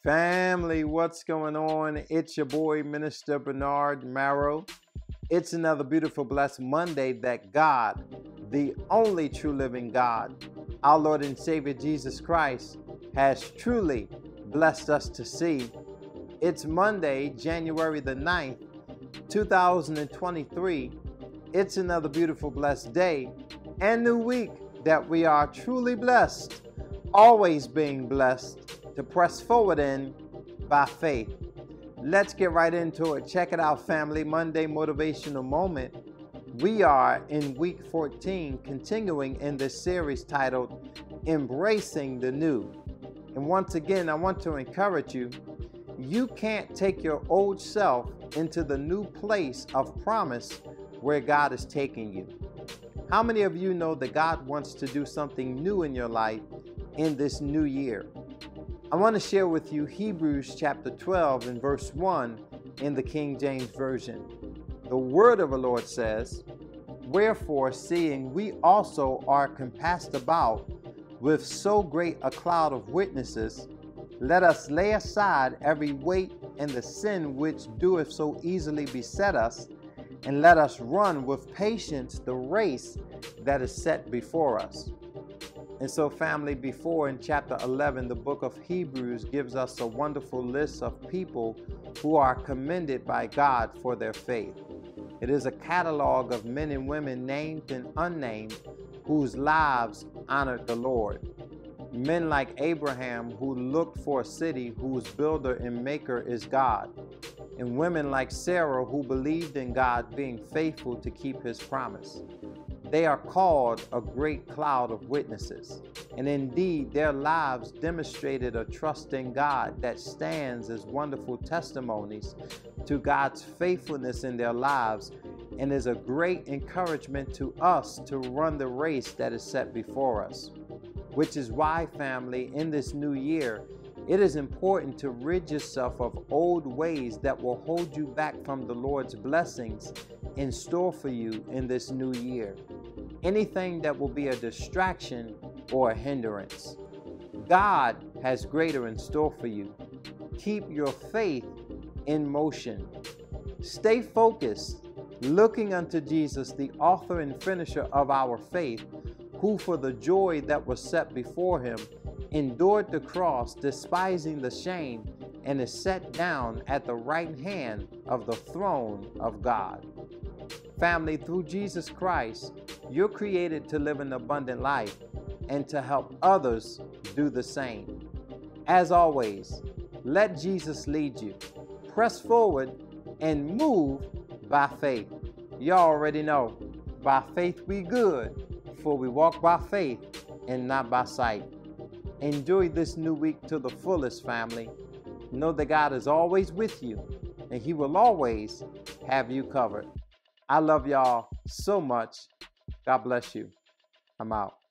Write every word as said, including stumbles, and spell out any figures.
Family, what's going on? It's your boy, Minister Bernard Marrow. It's another beautiful, blessed Monday that God, the only true living God, our Lord and Savior Jesus Christ, has truly blessed us to see. It's Monday, January the ninth, two thousand twenty-three. It's another beautiful, blessed day and new week that we are truly blessed, always being blessed, to press forward in by faith. Let's get right into it. Check it out, family. Monday Motivational Moment. We are in week fourteen, continuing in this series titled Embracing the New. And once again, I want to encourage you, you can't take your old self into the new place of promise where God is taking you. How many of you know that God wants to do something new in your life in this new year? I want to share with you Hebrews chapter twelve and verse one in the King James Version. The word of the Lord says, "Wherefore, seeing we also are compassed about with so great a cloud of witnesses, let us lay aside every weight and the sin which doeth so easily beset us, and let us run with patience the race that is set before us." And so, family, before in chapter eleven, the book of Hebrews gives us a wonderful list of people who are commended by God for their faith. It is a catalog of men and women, named and unnamed, whose lives honored the Lord. Men like Abraham, who looked for a city whose builder and maker is God. And women like Sarah, who believed in God being faithful to keep his promise. They are called a great cloud of witnesses. And indeed, their lives demonstrated a trust in God that stands as wonderful testimonies to God's faithfulness in their lives, and is a great encouragement to us to run the race that is set before us. Which is why, family, in this new year, it is important to rid yourself of old ways that will hold you back from the Lord's blessings in store for you in this new year. Anything that will be a distraction or a hindrance. God has greater in store for you. Keep your faith in motion. Stay focused, looking unto Jesus, the author and finisher of our faith, who for the joy that was set before him endured the cross, despising the shame, and is set down at the right hand of the throne of God. Family, through Jesus Christ, you're created to live an abundant life and to help others do the same. As always, let Jesus lead you. Press forward and move by faith. You already know, by faith we good, for we walk by faith and not by sight. Enjoy this new week to the fullest, family. Know that God is always with you, and he will always have you covered. I love y'all so much. God bless you. I'm out.